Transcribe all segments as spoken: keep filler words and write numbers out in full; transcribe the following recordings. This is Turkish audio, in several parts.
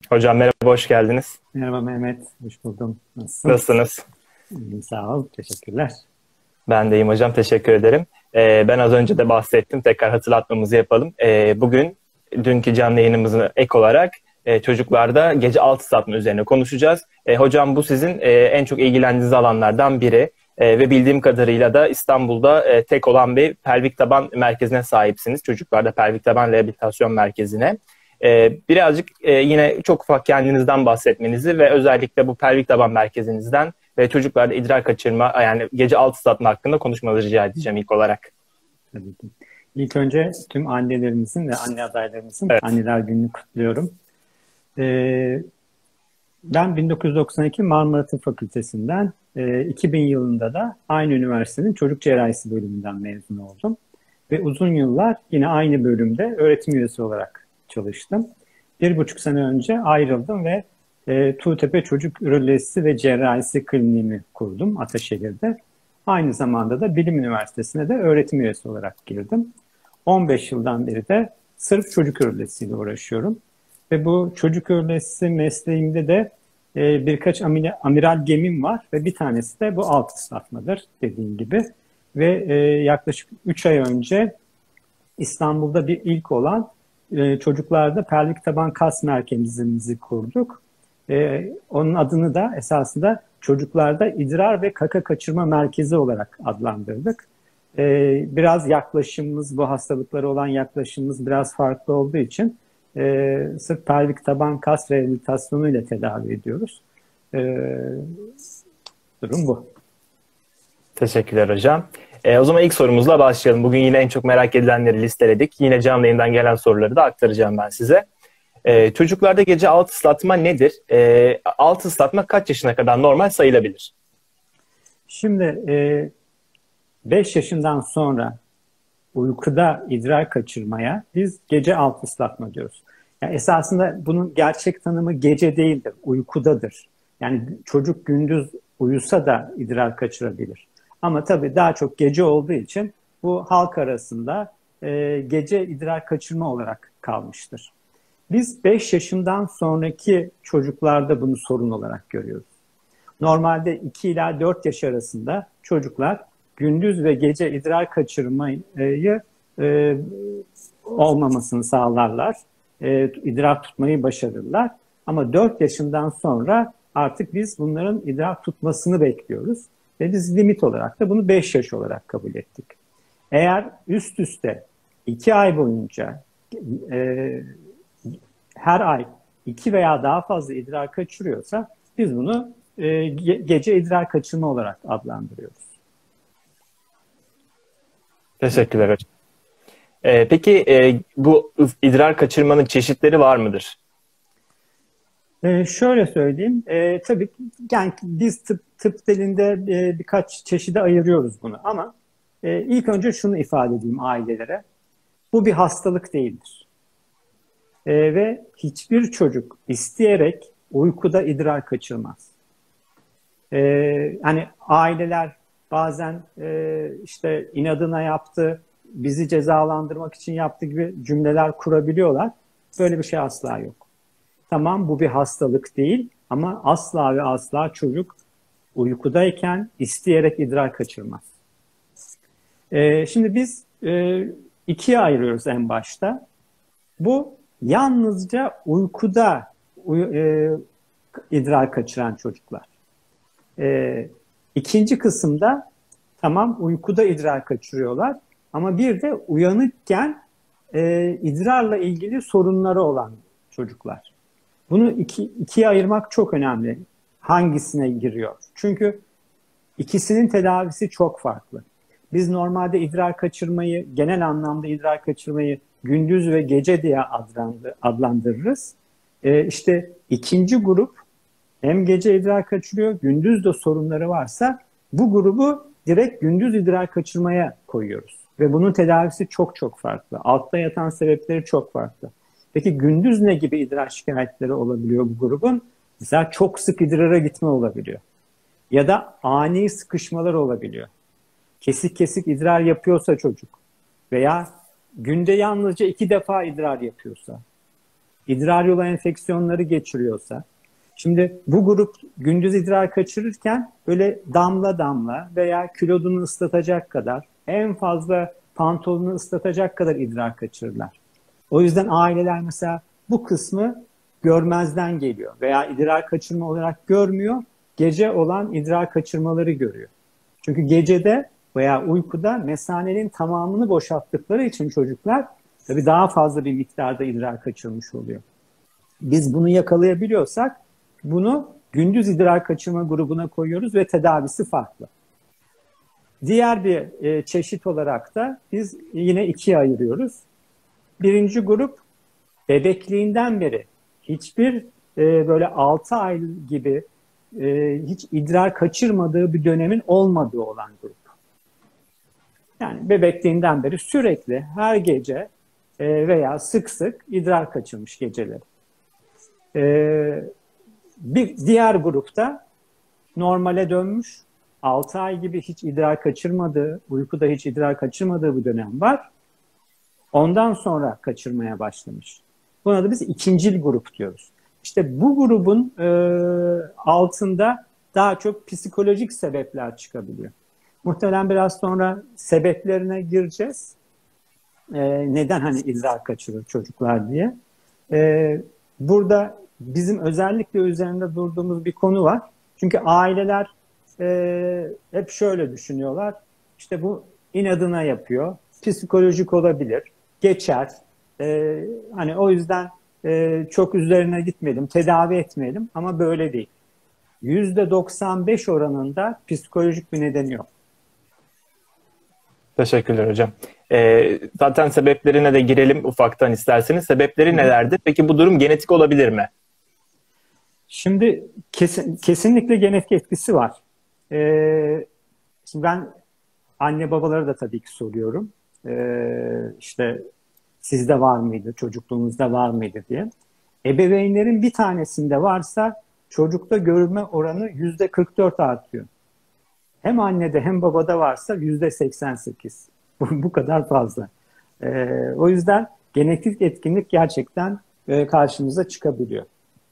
Hocam merhaba, hoş geldiniz. Merhaba Mehmet, hoş buldum. Nasılsın? Nasılsınız? İyiyim, sağ ol, teşekkürler. Ben de iyiyim hocam, teşekkür ederim. Ee, ben az önce de bahsettim, tekrar hatırlatmamızı yapalım. Ee, bugün dünkü canlı yayınımızın ek olarak e, çocuklarda gece altı ıslatma üzerine konuşacağız. E, hocam bu sizin e, en çok ilgilendiğiniz alanlardan biri. E, ve bildiğim kadarıyla da İstanbul'da e, tek olan bir pelvik taban merkezine sahipsiniz. Çocuklarda pelvik taban rehabilitasyon merkezine. Ee, birazcık e, yine çok ufak kendinizden bahsetmenizi ve özellikle bu pelvik taban merkezinizden ve çocuklarda idrar kaçırma, yani gece altı ıslatma hakkında konuşmanızı rica edeceğim ilk olarak. Tabii ki. İlk önce tüm annelerimizin ve anne adaylarımızın Evet. Anneler Günü'nü kutluyorum. Ee, ben bin dokuz yüz doksan iki Marmara Tıp Fakültesinden, e, iki bin yılında da aynı üniversitenin çocuk cerrahisi bölümünden mezun oldum. Ve uzun yıllar yine aynı bölümde öğretim üyesi olarak çalıştım. Bir buçuk sene önce ayrıldım ve e, Tuğtepe Çocuk Ürolojisi ve Cerrahisi Kliniğimi kurdum Ataşehir'de. Aynı zamanda da Bilim Üniversitesi'ne de öğretim üyesi olarak girdim. on beş yıldan beri de sırf çocuk ürolojisiyle uğraşıyorum. Ve bu çocuk ürolojisi mesleğimde de e, birkaç amile, amiral gemim var ve bir tanesi de bu alt ıslatmadır dediğim gibi. Ve e, yaklaşık üç ay önce İstanbul'da bir ilk olan e, çocuklarda pelvik taban kas merkezimizi kurduk. E, onun adını da esasında çocuklarda idrar ve kaka kaçırma merkezi olarak adlandırdık. E, biraz yaklaşımımız, bu hastalıklara olan yaklaşımımız biraz farklı olduğu için e, sırf pelvik taban kas rehabilitasyonu ile tedavi ediyoruz. E, durum bu. Teşekkürler hocam. E, o zaman ilk sorumuzla başlayalım. Bugün yine en çok merak edilenleri listeledik. Yine canlı yayından gelen soruları da aktaracağım ben size. E, çocuklarda gece altı ıslatma nedir? E, altı ıslatma kaç yaşına kadar normal sayılabilir? Şimdi e, beş yaşından sonra uykuda idrar kaçırmaya biz gece altı ıslatma diyoruz. Yani esasında bunun gerçek tanımı gece değildir, uykudadır. Yani çocuk gündüz uyusa da idrar kaçırabilir. Ama tabii daha çok gece olduğu için bu halk arasında e, gece idrar kaçırma olarak kalmıştır. Biz beş yaşından sonraki çocuklarda bunu sorun olarak görüyoruz. Normalde iki ila dört yaş arasında çocuklar gündüz ve gece idrar kaçırmayı e, olmamasını sağlarlar. E, idrar tutmayı başarırlar. Ama dört yaşından sonra artık biz bunların idrar tutmasını bekliyoruz. Ve biz limit olarak da bunu beş yaş olarak kabul ettik. Eğer üst üste iki ay boyunca e, her ay iki veya daha fazla idrar kaçırıyorsa biz bunu e, ge- gece idrar kaçırma olarak adlandırıyoruz. Teşekkürler hocam. E, peki e, bu idrar kaçırmanın çeşitleri var mıdır? E, şöyle söyleyeyim, e, tabii yani biz tıp, tıp dilinde e, birkaç çeşide ayırıyoruz bunu ama e, ilk önce şunu ifade edeyim ailelere. Bu bir hastalık değildir. E, ve hiçbir çocuk isteyerek uykuda idrar kaçırmaz. E, hani aileler bazen e, işte inadına yaptı, bizi cezalandırmak için yaptı gibi cümleler kurabiliyorlar. Böyle bir şey asla yok. Tamam, bu bir hastalık değil ama asla ve asla çocuk uykudayken isteyerek idrar kaçırmaz. Ee, şimdi biz e, ikiye ayırıyoruz en başta. Bu yalnızca uykuda uy- e, idrar kaçıran çocuklar. Ee, ikinci kısımda tamam uykuda idrar kaçırıyorlar ama bir de uyanıkken e, idrarla ilgili sorunları olan çocuklar. Bunu iki, ikiye ayırmak çok önemli. Hangisine giriyor? Çünkü ikisinin tedavisi çok farklı. Biz normalde idrar kaçırmayı, genel anlamda idrar kaçırmayı gündüz ve gece diye adlandırırız. Ee, işte ikinci grup hem gece idrar kaçırıyor, gündüz de sorunları varsa bu grubu direkt gündüz idrar kaçırmaya koyuyoruz. Ve bunun tedavisi çok çok farklı. Altta yatan sebepleri çok farklı. Peki gündüz ne gibi idrar şikayetleri olabiliyor bu grubun? Mesela çok sık idrara gitme olabiliyor. Ya da ani sıkışmalar olabiliyor. Kesik kesik idrar yapıyorsa çocuk veya günde yalnızca iki defa idrar yapıyorsa idrar yolu enfeksiyonları geçiriyorsa, şimdi bu grup gündüz idrar kaçırırken böyle damla damla veya kilodunu ıslatacak kadar, en fazla pantolonu ıslatacak kadar idrar kaçırırlar. O yüzden aileler mesela bu kısmı görmezden geliyor veya idrar kaçırma olarak görmüyor, gece olan idrar kaçırmaları görüyor. Çünkü gecede veya uykuda mesanenin tamamını boşalttıkları için çocuklar tabii daha fazla bir miktarda idrar kaçırmış oluyor. Biz bunu yakalayabiliyorsak bunu gündüz idrar kaçırma grubuna koyuyoruz ve tedavisi farklı. Diğer bir e, çeşit olarak da biz yine ikiye ayırıyoruz. Birinci grup bebekliğinden beri hiçbir e, böyle altı ay gibi e, hiç idrar kaçırmadığı bir dönemin olmadığı olan grup. Yani bebekliğinden beri sürekli her gece e, veya sık sık idrar kaçırmış geceleri. E, bir diğer grupta normale dönmüş, altı ay gibi hiç idrar kaçırmadığı, uykuda hiç idrar kaçırmadığı bir dönem var. Ondan sonra kaçırmaya başlamış. Buna da biz ikincil grup diyoruz. İşte bu grubun e, altında daha çok psikolojik sebepler çıkabiliyor. Muhtemelen biraz sonra sebeplerine gireceğiz. E, neden hani idrar kaçırır çocuklar diye. E, burada bizim özellikle üzerinde durduğumuz bir konu var. Çünkü aileler e, hep şöyle düşünüyorlar. İşte bu inadına yapıyor. Psikolojik olabilir. Geçer. E, hani o yüzden e, çok üzerine gitmeyelim, tedavi etmeyelim ama böyle değil. yüzde doksan beş oranında psikolojik bir nedeni yok. Teşekkürler hocam. Ee, zaten sebeplerine de girelim ufaktan isterseniz. Sebepleri nelerdir? Peki bu durum genetik olabilir mi? Şimdi kesin, kesinlikle genetik etkisi var. Ee, şimdi ben anne babaları da tabii ki soruyorum. Ee, işte sizde var mıydı, çocukluğunuzda var mıydı diye. Ebeveynlerin bir tanesinde varsa çocukta görülme oranı yüzde kırk dört artıyor. Hem annede hem babada varsa yüzde seksen sekiz. Bu, bu kadar fazla. Ee, o yüzden genetik etkinlik gerçekten e, karşımıza çıkabiliyor.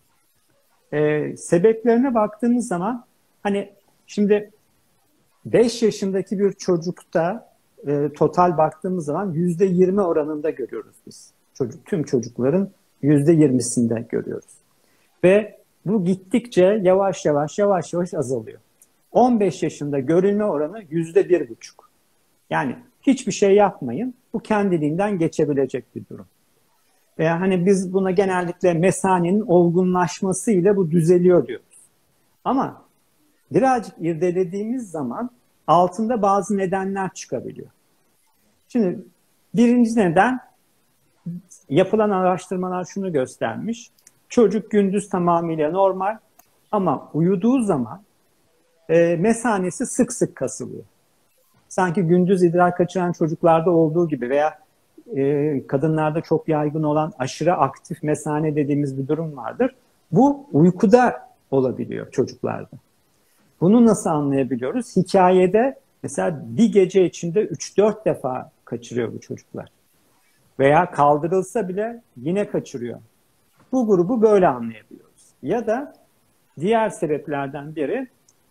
Ee, sebeplerine baktığımız zaman hani şimdi beş yaşındaki bir çocukta e, total baktığımız zaman yüzde yirmi oranında görüyoruz biz. Çocuk, tüm çocukların yüzde yirmisinde görüyoruz. Ve bu gittikçe yavaş yavaş yavaş yavaş azalıyor. on beş yaşında görülme oranı yüzde bir buçuk. Yani hiçbir şey yapmayın, bu kendiliğinden geçebilecek bir durum. Ve hani biz buna genellikle mesanenin olgunlaşması ile bu düzeliyor diyoruz. Ama birazcık irdelediğimiz zaman altında bazı nedenler çıkabiliyor. Şimdi birinci neden, yapılan araştırmalar şunu göstermiş. Çocuk gündüz tamamıyla normal ama uyuduğu zaman e, mesanesi sık sık kasılıyor. Sanki gündüz idrar kaçıran çocuklarda olduğu gibi veya e, kadınlarda çok yaygın olan aşırı aktif mesane dediğimiz bir durum vardır. Bu uykuda olabiliyor çocuklarda. Bunu nasıl anlayabiliyoruz? Hikayede mesela bir gece içinde üç dört defa kaçırıyor bu çocuklar. Veya kaldırılsa bile yine kaçırıyor. Bu grubu böyle anlayabiliyoruz. Ya da diğer sebeplerden biri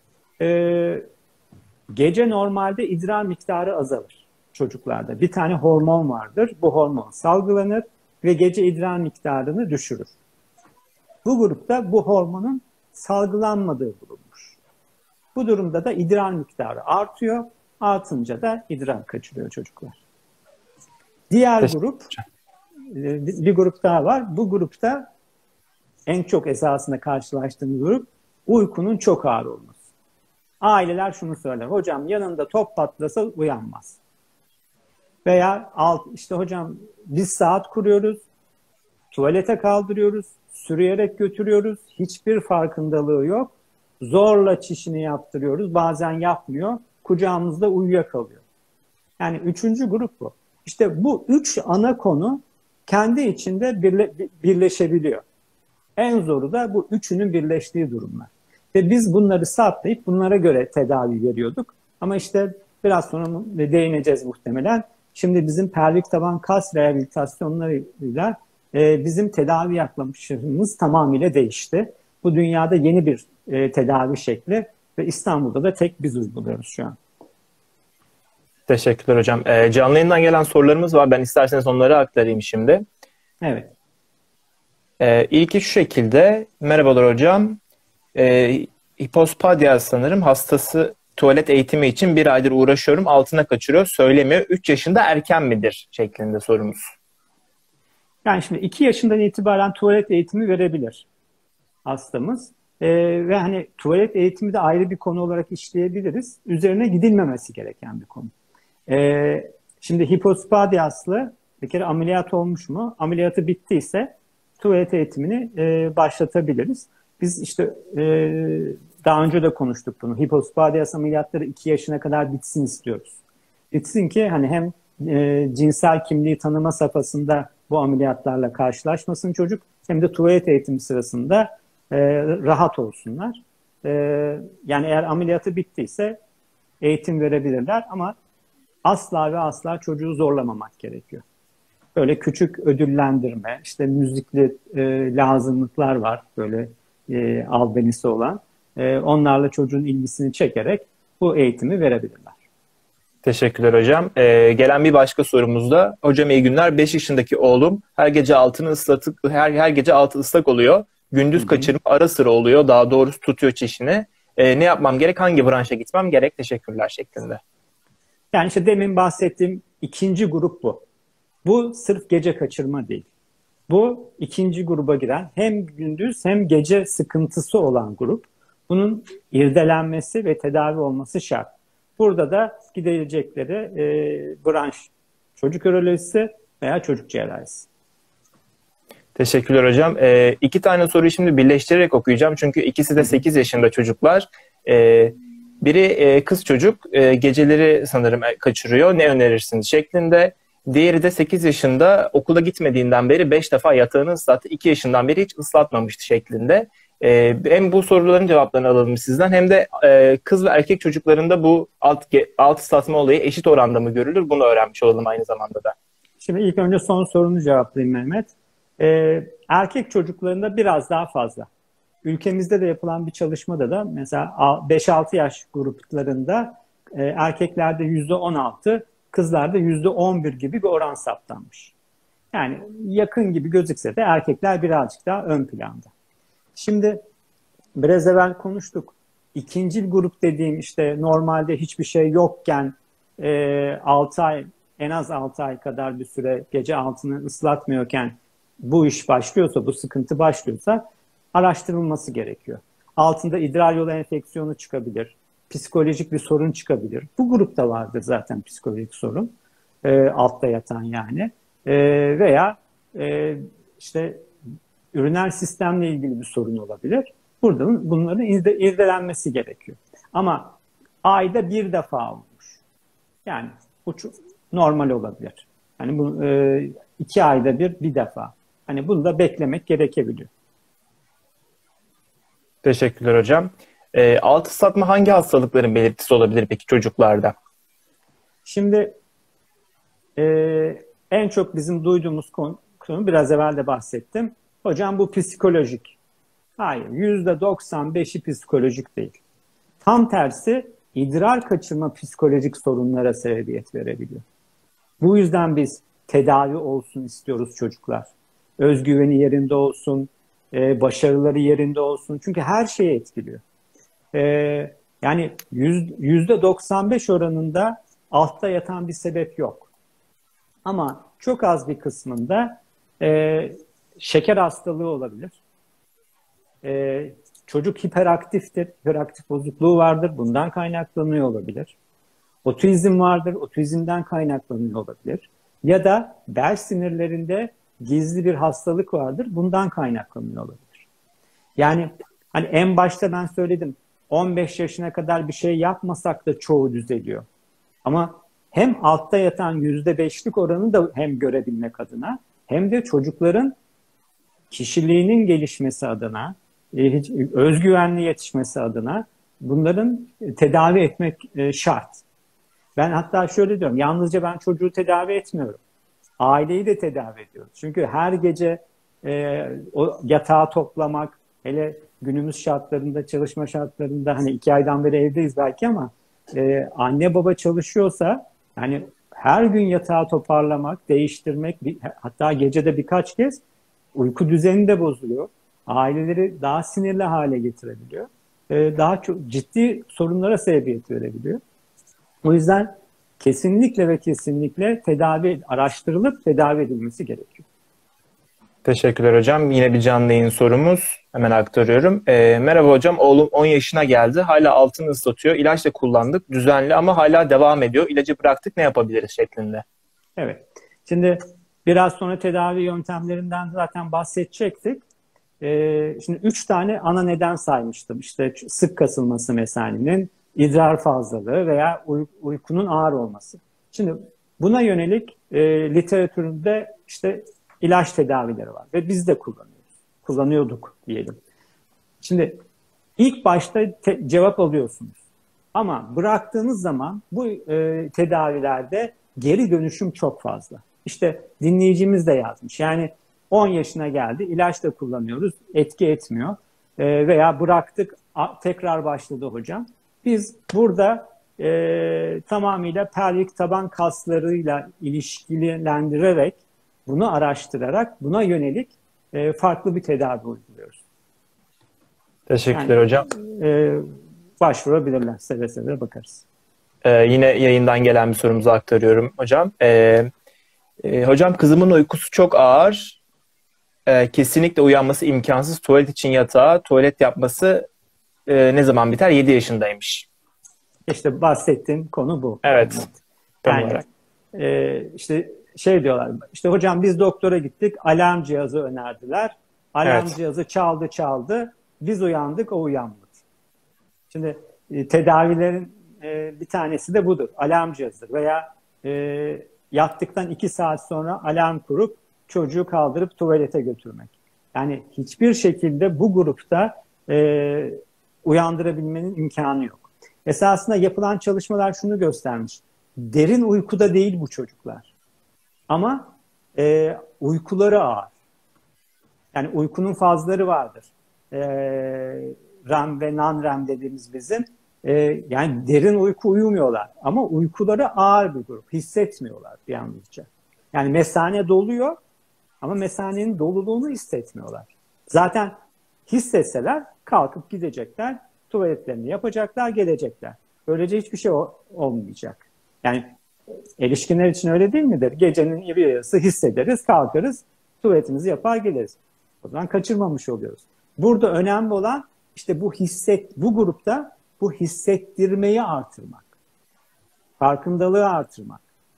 e, gece normalde idrar miktarı azalır çocuklarda. Bir tane hormon vardır. Bu hormon salgılanır ve gece idrar miktarını düşürür. Bu grupta bu hormonun salgılanmadığı bulunmuş. Bu durumda da idrar miktarı artıyor. Artınca da idrar kaçırıyor çocuklar. Diğer grup, bir grup daha var. Bu grupta en çok esasında karşılaştığımız grup uykunun çok ağır olması. Aileler şunu söyler. Hocam yanında top patlasa uyanmaz. Veya alt, işte hocam biz saat kuruyoruz, tuvalete kaldırıyoruz, sürüyerek götürüyoruz. Hiçbir farkındalığı yok. Zorla çişini yaptırıyoruz. Bazen yapmıyor. Kucağımızda uyuyakalıyor. Yani üçüncü grup bu. İşte bu üç ana konu kendi içinde birle, birleşebiliyor. En zoru da bu üçünün birleştiği durumlar. Ve biz bunları saptayıp bunlara göre tedavi veriyorduk. Ama işte biraz sonra değineceğiz muhtemelen. Şimdi bizim pelvik taban kas rehabilitasyonlarıyla e, bizim tedavi yaklaşımımız tamamıyla değişti. Bu dünyada yeni bir e, tedavi şekli ve İstanbul'da da tek biz uyguluyoruz şu an. Teşekkürler hocam. E, canlı yayından gelen sorularımız var. Ben isterseniz onları aktarayım şimdi. Evet. E, ilki şu şekilde. Merhabalar hocam. E, hipospadia sanırım hastası tuvalet eğitimi için bir aydır uğraşıyorum. Altına kaçırıyor, söylemiyor. üç yaşında erken midir? Şeklinde sorumuz. Yani şimdi iki yaşından itibaren tuvalet eğitimi verebilir hastamız. Ee, ve hani tuvalet eğitimi de ayrı bir konu olarak işleyebiliriz. Üzerine gidilmemesi gereken bir konu. Ee, şimdi hipospadiaslı bir kere ameliyat olmuş mu? Ameliyatı bittiyse tuvalet eğitimini e, başlatabiliriz. Biz işte e, daha önce de konuştuk bunu. Hipospadias ameliyatları iki yaşına kadar bitsin istiyoruz. Bitsin ki hani hem e, cinsel kimliği tanıma safhasında bu ameliyatlarla karşılaşmasın çocuk, hem de tuvalet eğitimi sırasında e, rahat olsunlar. E, yani eğer ameliyatı bittiyse eğitim verebilirler ama asla ve asla çocuğu zorlamamak gerekiyor. Böyle küçük ödüllendirme, işte müzikli e, lazımlıklar var, böyle e, albenisi olan. E, onlarla çocuğun ilgisini çekerek bu eğitimi verebilirler. Teşekkürler hocam. Ee, gelen bir başka sorumuz da, hocam iyi günler. beş yaşındaki oğlum her gece altını ıslatık, her her gece altı ıslak oluyor. Gündüz Hı-hı. kaçırma ara sıra oluyor. Daha doğrusu tutuyor çişini. Ee, ne yapmam gerek? Hangi branşa gitmem gerek? Teşekkürler şeklinde. Yani işte demin bahsettiğim ikinci grup bu. Bu sırf gece kaçırma değil. Bu ikinci gruba giren hem gündüz hem gece sıkıntısı olan grup. Bunun irdelenmesi ve tedavi olması şart. Burada da gidilecekleri e, branş çocuk ürolojisi veya çocuk cerrahisi. Teşekkürler hocam. Ee, iki tane soruyu şimdi birleştirerek okuyacağım. Çünkü ikisi de sekiz yaşında çocuklar. Ee, biri e, kız çocuk e, geceleri sanırım kaçırıyor. Ne önerirsiniz şeklinde. Diğeri de sekiz yaşında, okula gitmediğinden beri beş defa yatağını ıslattı. iki yaşından beri hiç ıslatmamıştı şeklinde. Ee, hem bu soruların cevaplarını alalım sizden, hem de e, kız ve erkek çocuklarında bu alt, alt ıslatma olayı eşit oranda mı görülür? Bunu öğrenmiş olalım aynı zamanda da. Şimdi ilk önce son sorunu cevaplayayım Mehmet. Ee, erkek çocuklarında biraz daha fazla. Ülkemizde de yapılan bir çalışmada da mesela beş altı yaş gruplarında e, erkeklerde yüzde on altı, kızlarda yüzde on bir gibi bir oran saptanmış. Yani yakın gibi gözükse de erkekler birazcık daha ön planda. Şimdi biraz evvel konuştuk. İkincil grup dediğim işte normalde hiçbir şey yokken e, altı ay, en az altı ay kadar bir süre gece altını ıslatmıyorken bu iş başlıyorsa, bu sıkıntı başlıyorsa araştırılması gerekiyor. Altında idrar yolu enfeksiyonu çıkabilir, psikolojik bir sorun çıkabilir. Bu grupta vardır zaten psikolojik sorun, e, altta yatan yani. E, veya e, işte üriner sistemle ilgili bir sorun olabilir. Burada bunların irde, irdelenmesi gerekiyor. Ama ayda bir defa olmuş. Yani bu çok normal olabilir. Yani bu e, iki ayda bir bir defa. Hani bunu da beklemek gerekebiliyor. Teşekkürler hocam. E, alt ıslatma hangi hastalıkların belirtisi olabilir peki çocuklarda? Şimdi e, en çok bizim duyduğumuz konu, konu biraz evvel de bahsettim. Hocam bu psikolojik. Hayır, yüzde doksan beşi psikolojik değil. Tam tersi idrar kaçırma psikolojik sorunlara sebebiyet verebiliyor. Bu yüzden biz tedavi olsun istiyoruz çocuklar. Özgüveni yerinde olsun, e, başarıları yerinde olsun. Çünkü her şeyi etkiliyor. E, yani yüzde doksan beş oranında altta yatan bir sebep yok. Ama çok az bir kısmında e, şeker hastalığı olabilir. E, çocuk hiperaktiftir, hiperaktif bozukluğu vardır, bundan kaynaklanıyor olabilir. Otizm vardır, otizmden kaynaklanıyor olabilir. Ya da bel sinirlerinde gizli bir hastalık vardır, bundan kaynaklanıyor olabilir. Yani hani en başta ben söyledim, on beş yaşına kadar bir şey yapmasak da çoğu düzeliyor. Ama hem altta yatan yüzde beşlik oranı da hem görebilmek adına, hem de çocukların kişiliğinin gelişmesi adına, özgüvenli yetişmesi adına bunların tedavi etmek şart. Ben hatta şöyle diyorum, yalnızca ben çocuğu tedavi etmiyorum. aileyi de tedavi ediyoruz. Çünkü her gece e, o yatağı toplamak, hele günümüz şartlarında, çalışma şartlarında, hani iki aydan beri evdeyiz belki ama e, anne baba çalışıyorsa yani her gün yatağı toparlamak, değiştirmek, bir, hatta gecede birkaç kez uyku düzeni de bozuluyor. Aileleri daha sinirli hale getirebiliyor. E, daha çok ciddi sorunlara sebebiyet verebiliyor. O yüzden kesinlikle ve kesinlikle tedavi araştırılıp tedavi edilmesi gerekiyor. Teşekkürler hocam. Yine bir canlı yayın sorumuz. Hemen aktarıyorum. E, merhaba hocam. Oğlum on yaşına geldi. Hala altını ıslatıyor. İlaç da kullandık. Düzenli ama hala devam ediyor. İlacı bıraktık. Ne yapabiliriz şeklinde. Evet. Şimdi biraz sonra tedavi yöntemlerinden zaten bahsedecektik. Ee, şimdi üç tane ana neden saymıştım. İşte sık kasılması mesanenin, idrar fazlalığı veya uy- uykunun ağır olması. Şimdi buna yönelik e, literatüründe işte ilaç tedavileri var ve biz de kullanıyoruz. Kullanıyorduk diyelim. Şimdi ilk başta te- cevap alıyorsunuz. Ama bıraktığınız zaman bu e, tedavilerde geri dönüşüm çok fazla. İşte dinleyicimiz de yazmış. Yani on yaşına geldi, ilaç da kullanıyoruz, etki etmiyor. E, veya bıraktık, a, tekrar başladı hocam. Biz burada e, tamamıyla pelvik taban kaslarıyla ilişkilendirerek, bunu araştırarak, buna yönelik e, farklı bir tedavi uyguluyoruz. Teşekkürler Yani, hocam. E, başvurabilirler, seve seve bakarız. Ee, yine yayından gelen bir sorumuzu aktarıyorum hocam. Ee, e, hocam kızımın uykusu çok ağır. Ee, kesinlikle uyanması imkansız. Tuvalet için yatağa, tuvalet yapması e, ne zaman biter? yedi yaşındaymış. İşte bahsettiğim konu bu. Evet. Tam Yani olarak. e, işte şey diyorlar, işte hocam biz doktora gittik, alarm cihazı önerdiler. Alarm Evet. cihazı çaldı çaldı, biz uyandık, o uyanmadı. Şimdi e, tedavilerin e, bir tanesi de budur, alarm cihazıdır. Veya e, yattıktan iki saat sonra alarm kurup çocuğu kaldırıp tuvalete götürmek. Yani hiçbir şekilde bu grupta e, uyandırabilmenin imkanı yok. Esasında yapılan çalışmalar şunu göstermiş. Derin uykuda değil bu çocuklar. Ama e, uykuları ağır. Yani uykunun fazları vardır. E, REM ve non-REM dediğimiz bizim. E, yani derin uyku uyumuyorlar. Ama uykuları ağır bir grup. Hissetmiyorlar yalnızca. Yani mesane doluyor ama mesanenin doluluğunu hissetmiyorlar. Zaten hissetseler kalkıp gidecekler, tuvaletlerini yapacaklar, gelecekler. Böylece hiçbir şey olmayacak. Yani erişkinler için öyle değil midir? Gecenin bir yarısı hissederiz, kalkarız, tuvaletimizi yapar geliriz. O zaman kaçırmamış oluyoruz. Burada önemli olan işte bu hisset, bu grupta bu hissettirmeyi artırmak. Farkındalığı artırmak.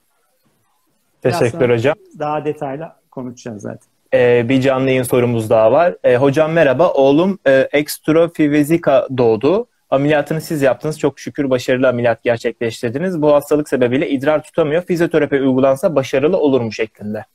Teşekkürler hocam. Daha detaylı konuşacağız zaten. Ee, bir canlı yayın sorumuz daha var. Ee, hocam merhaba. Oğlum e, ekstrofizika doğdu. Ameliyatını siz yaptınız. Çok şükür başarılı ameliyat gerçekleştirdiniz. Bu hastalık sebebiyle idrar tutamıyor. Fizyoterapi uygulansa başarılı olur mu şeklinde?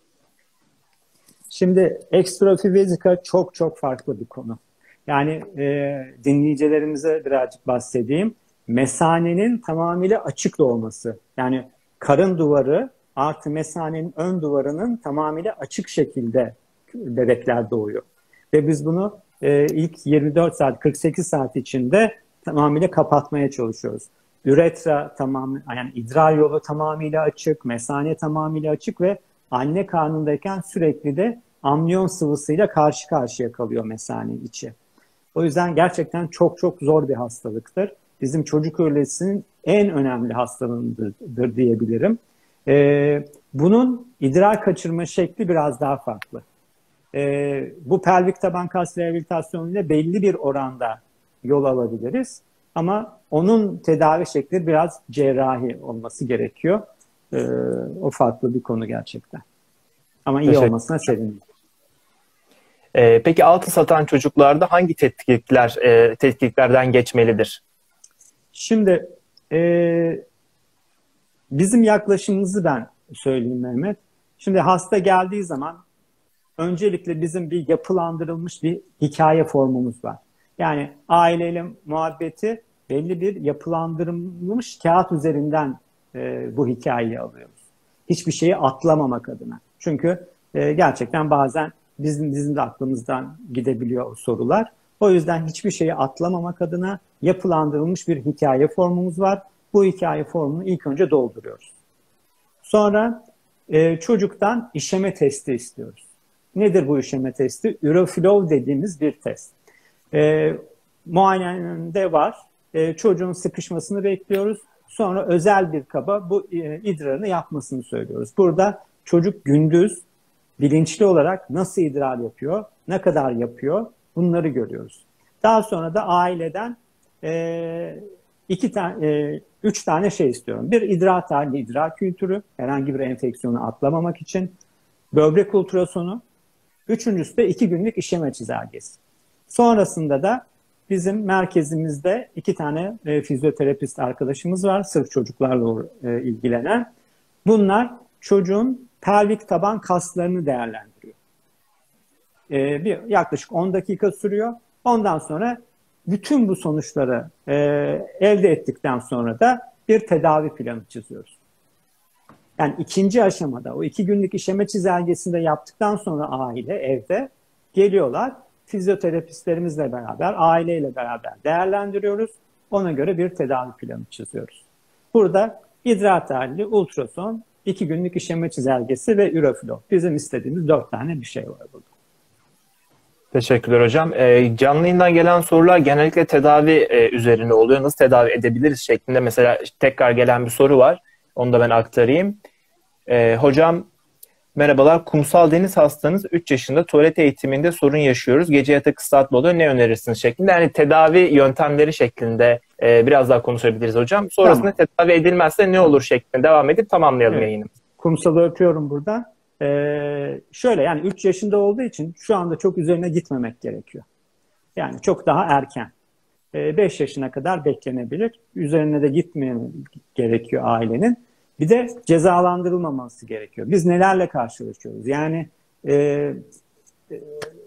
Şimdi ekstrofizika çok çok farklı bir konu. Yani e, dinleyicilerimize birazcık bahsedeyim. Mesanenin tamamıyla açık olması. Yani karın duvarı artı mesanenin ön duvarının tamamıyla açık şekilde bebekler doğuyor. Ve biz bunu e, ilk yirmi dört saat, kırk sekiz saat içinde tamamıyla kapatmaya çalışıyoruz. Üretra tamam, yani idrar yolu tamamıyla açık, mesane tamamıyla açık ve anne karnındayken sürekli de amniyon sıvısıyla karşı karşıya kalıyor mesane içi. O yüzden gerçekten çok çok zor bir hastalıktır. Bizim çocuk ölümünün en önemli hastalığıdır diyebilirim. Ee, bunun idrar kaçırma şekli biraz daha farklı. Ee, bu pelvik taban kas rehabilitasyonuyla belli bir oranda yol alabiliriz. Ama onun tedavi şekli biraz cerrahi olması gerekiyor. Ee, o farklı bir konu gerçekten. Ama iyi olmasına sevindim. Ee, peki altı satan çocuklarda hangi tetkikler e, tetkiklerden geçmelidir? Şimdi e, bizim yaklaşımımızı ben söyleyeyim Mehmet. Şimdi hasta geldiği zaman öncelikle bizim bir yapılandırılmış bir hikaye formumuz var. Yani aileyle muhabbeti belli bir yapılandırılmış kağıt üzerinden e, bu hikayeyi alıyoruz. Hiçbir şeyi atlamamak adına. Çünkü e, gerçekten bazen bizim, bizim de aklımızdan gidebiliyor o sorular. O yüzden hiçbir şeyi atlamamak adına yapılandırılmış bir hikaye formumuz var. Bu hikaye formunu ilk önce dolduruyoruz. Sonra e, çocuktan işeme testi istiyoruz. Nedir bu işeme testi? Euroflow dediğimiz bir test. E, muayenemde var. E, çocuğun sıkışmasını bekliyoruz. Sonra özel bir kaba bu e, idrarını yapmasını söylüyoruz. Burada çocuk gündüz bilinçli olarak nasıl idrar yapıyor, ne kadar yapıyor bunları görüyoruz. Daha sonra da aileden e, iki tane, e, üç tane şey istiyorum. Bir idrar tahlili, idrar kültürü, herhangi bir enfeksiyonu atlamamak için. Böbrek ultrasonu. Üçüncüsü de iki günlük işeme çizelgesi. Sonrasında da bizim merkezimizde iki tane e, fizyoterapist arkadaşımız var. Sırf çocuklarla e, ilgilenen. Bunlar çocuğun pelvik taban kaslarını değerlendiriyor. E, bir yaklaşık on dakika sürüyor. Ondan sonra bütün bu sonuçları e, elde ettikten sonra da bir tedavi planı çiziyoruz. Yani ikinci aşamada o iki günlük işeme çizelgesinde yaptıktan sonra aile evde geliyorlar. Fizyoterapistlerimizle beraber, aileyle beraber değerlendiriyoruz. Ona göre bir tedavi planı çiziyoruz. Burada idrar tahlili, ultrason, iki günlük işeme çizelgesi ve Euroflow. Bizim istediğimiz dört tane bir şey var burada. Teşekkürler hocam. E, canlı yayından gelen sorular genellikle tedavi e, üzerine oluyor. Nasıl tedavi edebiliriz şeklinde mesela tekrar gelen bir soru var. Onu da ben aktarayım. E, hocam merhabalar. Kumsal deniz hastanız üç yaşında, tuvalet eğitiminde sorun yaşıyoruz. Gece yatak ıslatma oluyor. Ne önerirsiniz şeklinde. Yani tedavi yöntemleri şeklinde e, biraz daha konuşabiliriz hocam. Sonrasında tamam. Tedavi edilmezse ne olur şeklinde devam edip tamamlayalım evet. Yayınımızı. Kumsalı öpüyorum burada. Ee, şöyle yani üç yaşında olduğu için şu anda çok üzerine gitmemek gerekiyor. Yani çok daha erken. Ee, beş yaşına kadar beklenebilir. Üzerine de gitmemek gerekiyor ailenin. Bir de cezalandırılmaması gerekiyor. Biz nelerle karşılaşıyoruz? Yani e, e,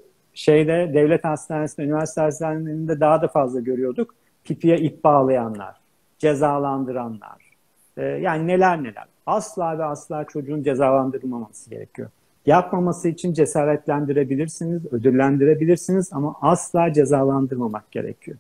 şeyde devlet hastanesinde, üniversite hastanelerinde daha da fazla görüyorduk. Pipiye ip bağlayanlar, cezalandıranlar. E, yani neler neler. Asla ve asla çocuğun cezalandırılmaması gerekiyor. Yapmaması için cesaretlendirebilirsiniz, ödüllendirebilirsiniz ama asla cezalandırmamak gerekiyor.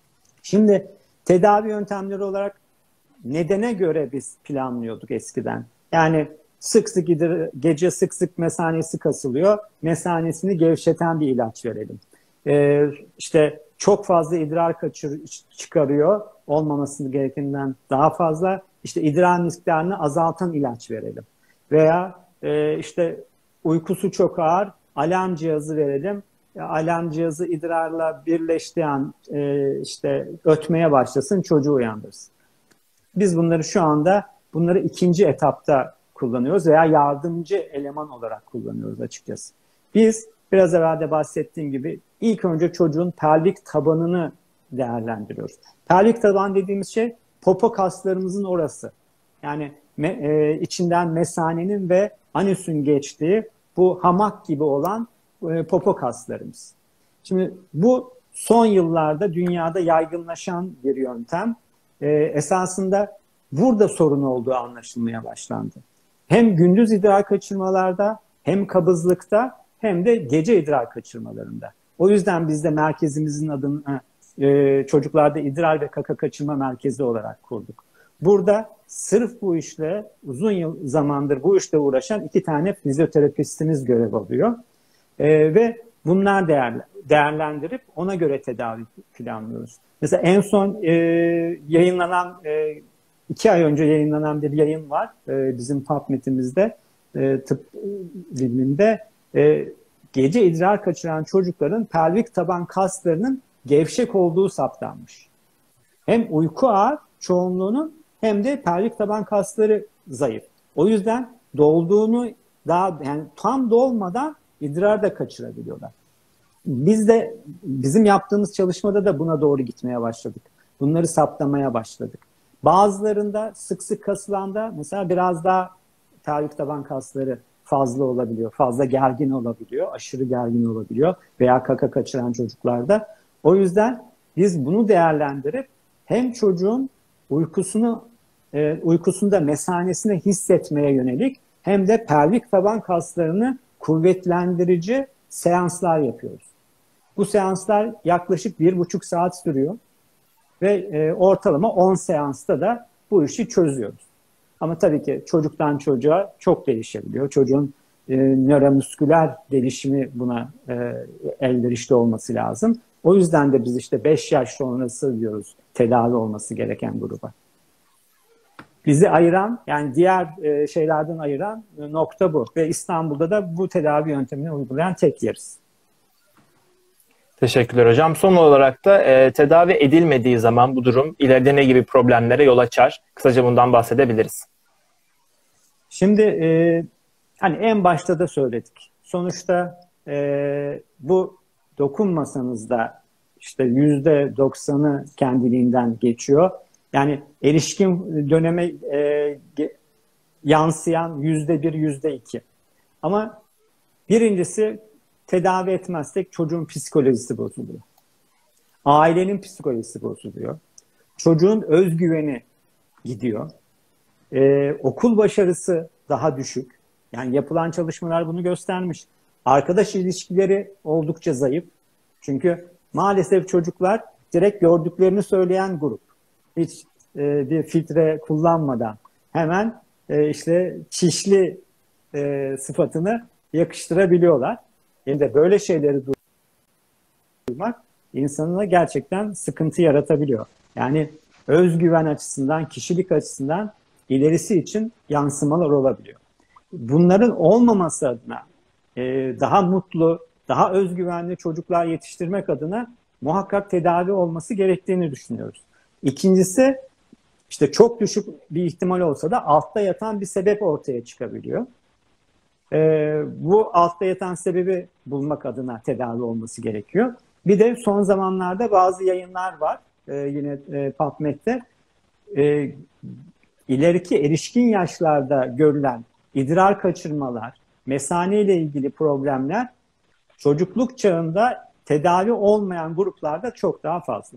Şimdi tedavi yöntemleri olarak nedene göre biz planlıyorduk eskiden. Yani sık sık idrar, gece sık sık mesanesi kasılıyor. Mesanesini gevşeten bir ilaç verelim. Ee, işte çok fazla idrar kaçır, çıkarıyor. Olmaması gerekenden daha fazla. İşte idrar miktarını azaltan ilaç verelim. Veya e, işte uykusu çok ağır, alarm cihazı verelim. Alarm cihazı idrarla birleştiği an e, işte ötmeye başlasın, çocuğu uyandırsın. Biz bunları şu anda bunları ikinci etapta kullanıyoruz veya yardımcı eleman olarak kullanıyoruz açıkçası. Biz biraz evvel de bahsettiğim gibi ilk önce çocuğun pelvik tabanını değerlendiriyoruz. Pelvik taban dediğimiz şey popo kaslarımızın orası. Yani me, e, içinden mesanenin ve anüsün geçtiği bu hamak gibi olan e, popo kaslarımız. Şimdi bu son yıllarda dünyada yaygınlaşan bir yöntem. E, esasında burada sorun olduğu anlaşılmaya başlandı. Hem gündüz idrar kaçırmalarda, hem kabızlıkta, hem de gece idrar kaçırmalarında. O yüzden biz de merkezimizin adını e, çocuklarda idrar ve kaka kaçırma merkezi olarak kurduk. Burada sırf bu işle uzun yıl zamandır bu işle uğraşan iki tane fizyoterapistimiz görev alıyor. E, ve bunlar değerli, değerlendirip ona göre tedavi planlıyoruz. Mesela en son e, yayınlanan, e, iki ay önce yayınlanan bir yayın var e, bizim PubMed'imizde, e, tıp biliminde. E, gece idrar kaçıran çocukların pelvik taban kaslarının gevşek olduğu saptanmış. Hem uyku ağır çoğunluğunun hem de pelvik taban kasları zayıf. O yüzden dolduğunu daha yani tam dolmadan idrar da kaçırabiliyorlar. Biz de bizim yaptığımız çalışmada da buna doğru gitmeye başladık. Bunları saptamaya başladık. Bazılarında sık sık kasılanda mesela biraz daha pelvik taban kasları fazla olabiliyor. Fazla gergin olabiliyor. Aşırı gergin olabiliyor. Veya kaka kaçıran çocuklarda. O yüzden biz bunu değerlendirip hem çocuğun uykusunu e, uykusunda mesanesini hissetmeye yönelik hem de pelvik taban kaslarını kuvvetlendirici seanslar yapıyoruz. Bu seanslar yaklaşık bir buçuk saat sürüyor ve e, ortalama on seansta da bu işi çözüyoruz. Ama tabii ki çocuktan çocuğa çok değişebiliyor. Çocuğun e, nöromüsküler gelişimi buna e, elverişli olması lazım. O yüzden de biz işte beş yaş sonrası diyoruz tedavi olması gereken gruba. Bizi ayıran, yani diğer e, şeylerden ayıran nokta bu. Ve İstanbul'da da bu tedavi yöntemini uygulayan tek yeriz. Teşekkürler hocam. Son olarak da e, tedavi edilmediği zaman bu durum ileride ne gibi problemlere yol açar? Kısaca bundan bahsedebiliriz. Şimdi e, hani en başta da söyledik. Sonuçta e, bu dokunmasanız da işte yüzde doksanı kendiliğinden geçiyor. Yani erişkin döneme e, yansıyan yüzde bir, yüzde iki. Ama birincisi tedavi etmezsek çocuğun psikolojisi bozuluyor. Ailenin psikolojisi bozuluyor. Çocuğun özgüveni gidiyor. Ee, okul başarısı daha düşük. Yani yapılan çalışmalar bunu göstermiş. Arkadaş ilişkileri oldukça zayıf. Çünkü maalesef çocuklar direkt gördüklerini söyleyen grup. Hiç e, bir filtre kullanmadan hemen e, işte çişli e, sıfatını yakıştırabiliyorlar. Yani de böyle şeyleri duymak insanına gerçekten sıkıntı yaratabiliyor. Yani özgüven açısından, kişilik açısından ilerisi için yansımalar olabiliyor. Bunların olmaması adına e, daha mutlu, daha özgüvenli çocuklar yetiştirmek adına muhakkak tedavi olması gerektiğini düşünüyoruz. İkincisi, işte çok düşük bir ihtimal olsa da altta yatan bir sebep ortaya çıkabiliyor. Ee, bu altta yatan sebebi bulmak adına tedavi olması gerekiyor. Bir de son zamanlarda bazı yayınlar var e, yine e, PubMed'de. E, ileriki erişkin yaşlarda görülen idrar kaçırmalar, mesane ile ilgili problemler çocukluk çağında tedavi olmayan gruplarda çok daha fazla.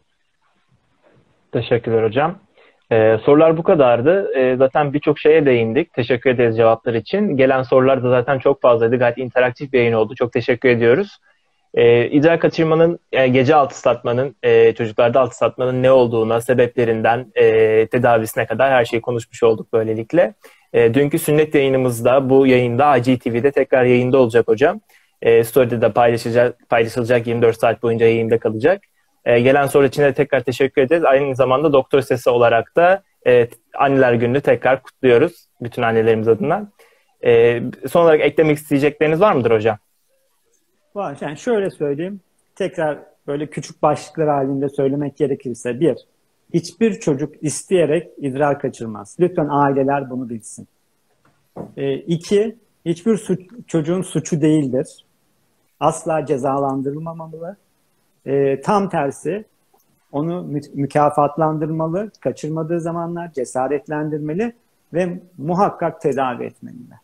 Teşekkürler hocam. Ee, sorular bu kadardı. Ee, zaten birçok şeye değindik. Teşekkür ederiz cevaplar için. Gelen sorular da zaten çok fazlaydı. Gayet interaktif bir yayın oldu. Çok teşekkür ediyoruz. Ee, idrar kaçırmanın, yani gece altı satmanın, e, çocuklarda altı satmanın ne olduğuna, sebeplerinden e, tedavisine kadar her şeyi konuşmuş olduk böylelikle. E, dünkü sünnet yayınımızda, bu yayında I G T V'de tekrar yayında olacak hocam. E, Story'de de paylaşılacak, paylaşılacak yirmi dört saat boyunca yayında kalacak. E, gelen soru için de tekrar teşekkür ederiz. Aynı zamanda Doktor Sesi olarak da e, Anneler Günü'nü tekrar kutluyoruz bütün annelerimiz adına. E, son olarak eklemek isteyecekleriniz var mıdır hocam? Var. Yani şöyle söyleyeyim. Tekrar böyle küçük başlıklar halinde söylemek gerekirse. Bir, hiçbir çocuk isteyerek idrar kaçırmaz. Lütfen aileler bunu bilsin. E, iki, hiçbir suç, çocuğun suçu değildir. Asla cezalandırılmamalı. E, tam tersi, onu mü- mükafatlandırmalı, kaçırmadığı zamanlar cesaretlendirmeli ve muhakkak tedavi etmeliler.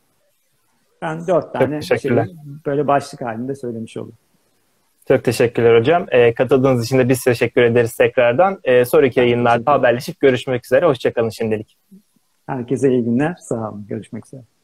Ben dört tane şey böyle başlık halinde söylemiş oldum. Çok teşekkürler hocam. E, katıldığınız için de biz teşekkür ederiz tekrardan. E, sonraki yayınlarda haberleşip görüşmek üzere. Hoşçakalın şimdilik. Herkese iyi günler. Sağ olun. Görüşmek üzere.